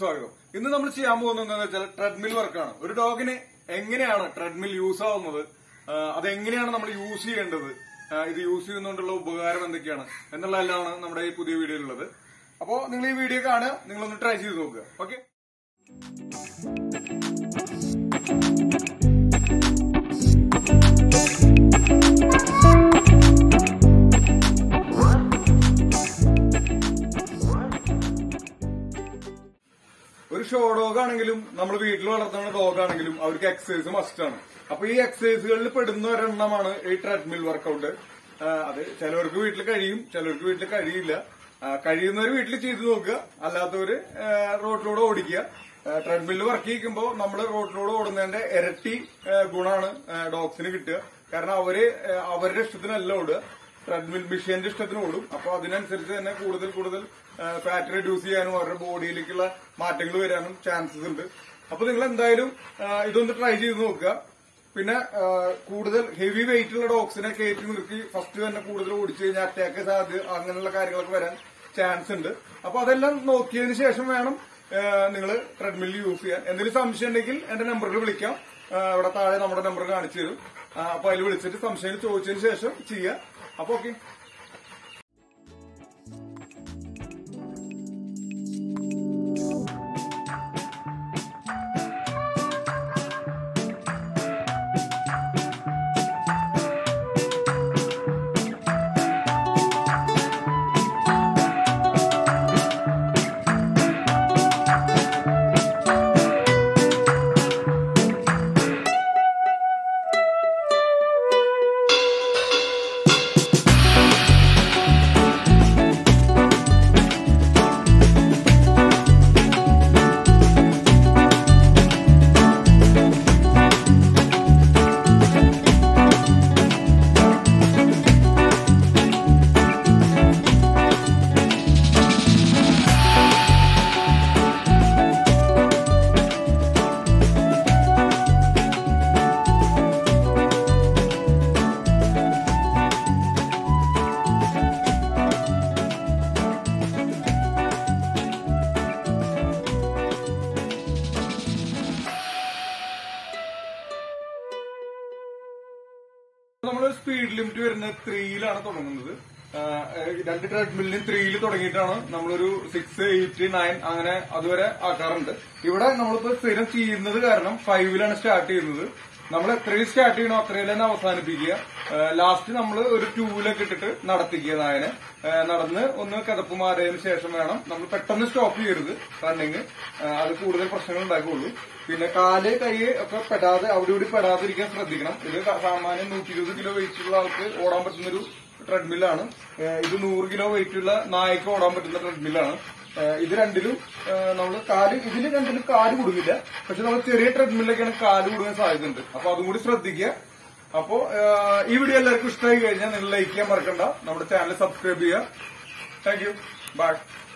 സ്വാഗതം. ഇന്ന് നമ്മൾ ചെയ്യാൻ പോകുന്നത് എന്താണെന്ന് വെച്ചാൽ ട്രെഡ്മിൽ വർക്കാണ്. ഒരു ഡോഗിന് എങ്ങനെയാണ് ട്രെഡ്മിൽ യൂസ് ആവുന്നത്, അതെങ്ങനെയാണ് നമ്മൾ യൂസ് ചെയ്യേണ്ടത്, ഇത് യൂസ് ചെയ്യുന്നതുകൊണ്ടുള്ള ഉപകാരം എന്തൊക്കെയാണ് എന്നുള്ളതെല്ലാം നമ്മുടെ ഈ പുതിയ വീഡിയോയിലുള്ളത്. അപ്പോ നിങ്ങൾ ഈ വീഡിയോ കാണുക, നിങ്ങളൊന്ന് ട്രൈ ചെയ്ത് നോക്കുക. ഓക്കെ. ഒരു ഷോ ഡോഗ് ആണെങ്കിലും നമ്മൾ വീട്ടിൽ വളർത്തുന്ന ഡോഗ് ആണെങ്കിലും അവർക്ക് എക്സസൈസ് മസ്റ്റ് ആണ്. അപ്പൊ ഈ എക്സസൈസുകളിൽ പെടുന്ന ഒരെണ്ണമാണ് ഈ ട്രെഡ്മിൽ വർക്കൗട്ട്. അത് ചിലവർക്ക് വീട്ടിൽ കഴിയും, ചിലവർക്ക് വീട്ടിൽ കഴിയില്ല. കഴിയുന്നവർ വീട്ടിൽ ചെയ്തു നോക്കുക, അല്ലാത്തവര് റോട്ടിലൂടെ ഓടിക്കുക. ട്രെഡ്മില്ല് വർക്ക് ചെയ്യിക്കുമ്പോൾ നമ്മൾ റോട്ടിലൂടെ ഓടുന്നതിന്റെ ഇരട്ടി ഗുണമാണ് ഡോഗ്സിന് കിട്ടുക. കാരണം അവരുടെ ഇഷ്ടത്തിനല്ല ഓടുക, ട്രെഡ്മിൽ മെഷീന്റെ ഇഷ്ടത്തിന് ഓടും. അപ്പൊ അതിനനുസരിച്ച് തന്നെ കൂടുതൽ ഫാറ്റ് റെഡ്യൂസ് ചെയ്യാനും അവരുടെ ബോഡിയിലേക്കുള്ള മാറ്റങ്ങൾ വരാനും ചാൻസസ് ഉണ്ട്. അപ്പൊ നിങ്ങൾ എന്തായാലും ഇതൊന്ന് ട്രൈ ചെയ്ത് നോക്കുക. പിന്നെ കൂടുതൽ ഹെവി വെയിറ്റ് ഉള്ള ഡോഗ്സിനെ കയറ്റി നിർത്തി ഫസ്റ്റ് തന്നെ കൂടുതൽ ഓടിച്ചു കഴിഞ്ഞാൽ അറ്റാക്ക് സാധ്യത അങ്ങനെയുള്ള കാര്യങ്ങളൊക്കെ വരാൻ ചാൻസ് ഉണ്ട്. അപ്പൊ അതെല്ലാം നോക്കിയതിന് ശേഷം വേണം നിങ്ങൾ ട്രെഡ്മിൽ യൂസ് ചെയ്യാൻ. എന്തെങ്കിലും സംശയം ഉണ്ടെങ്കിൽ എന്റെ നമ്പറിൽ വിളിക്കാം. അവിടെ താഴെ നമ്മുടെ നമ്പർ കാണിച്ചു തരും. അപ്പൊ അതിൽ വിളിച്ചിട്ട് സംശയം ചോദിച്ചതിന് ശേഷം ചെയ്യുക. അപ്പൊ ഓക്കെ. നമ്മൾ സ്പീഡ് ലിമിറ്റ് വരുന്നത് 3-ലാണ് തുടങ്ങുന്നത്. രണ്ട് ട്രെഡ്മില്ലിന് 3-ൽ തുടങ്ങിയിട്ടാണ് നമ്മളൊരു 6, 8, 9 അങ്ങനെ അതുവരെ ആക്കാറുണ്ട്. ഇവിടെ നമ്മളിപ്പോ സ്ഥിരം ചെയ്യുന്നത് കാരണം 5-ലാണ് സ്റ്റാർട്ട് ചെയ്യുന്നത്. നമ്മൾ എത്രയും സ്റ്റാർട്ട് ചെയ്യണോ അത്രയും തന്നെ അവസാനിപ്പിക്കുക. ലാസ്റ്റ് നമ്മൾ ഒരു 2-ലൊക്കെ ഇട്ടിട്ട് നടത്തിക്കുക. നായനെ നടന്ന് ഒന്ന് കിതപ്പ് മാറിയതിനു ശേഷം വേണം നമ്മൾ പെട്ടെന്ന് സ്റ്റോപ്പ് ചെയ്യരുത് റണ്ണിങ്. അത് കൂടുതൽ പ്രശ്നങ്ങൾ ഉണ്ടാക്കുകയുള്ളൂ. പിന്നെ കാല് കൈ ഒക്കെ പെടാതെ അവിടെ ഇവിടെ പെടാതിരിക്കാൻ ശ്രദ്ധിക്കണം. ഇത് സാമാന്യം 120 കിലോ വെയിറ്റ് ഉള്ള ആൾക്ക് ഓടാൻ പറ്റുന്നൊരു ട്രെഡ്മില്ലാണ്. ഇത് 100 കിലോ വെയിറ്റ് ഉള്ള നായ്ക്ക് ഓടാൻ പറ്റുന്ന ട്രെഡ്മില്ലാണ്. ഇത് രണ്ടിലും നമ്മൾ ഇതിൽ രണ്ടിലും കാല് കൊടുക്കില്ല. പക്ഷെ നമ്മൾ ചെറിയ ട്രെഡ്മില്ലൊക്കെയാണ് കാല് കൊടുക്കാൻ സാധ്യതയുണ്ട്. അപ്പൊ അതും കൂടി ശ്രദ്ധിക്കുക. അപ്പോ ഈ വീഡിയോ എല്ലാവർക്കും ഇഷ്ടമായി കഴിഞ്ഞാൽ നിങ്ങൾ ലൈക്ക് ചെയ്യാൻ മറക്കണ്ട. നമ്മുടെ ചാനൽ സബ്സ്ക്രൈബ് ചെയ്യുക. Thank you. ബൈ.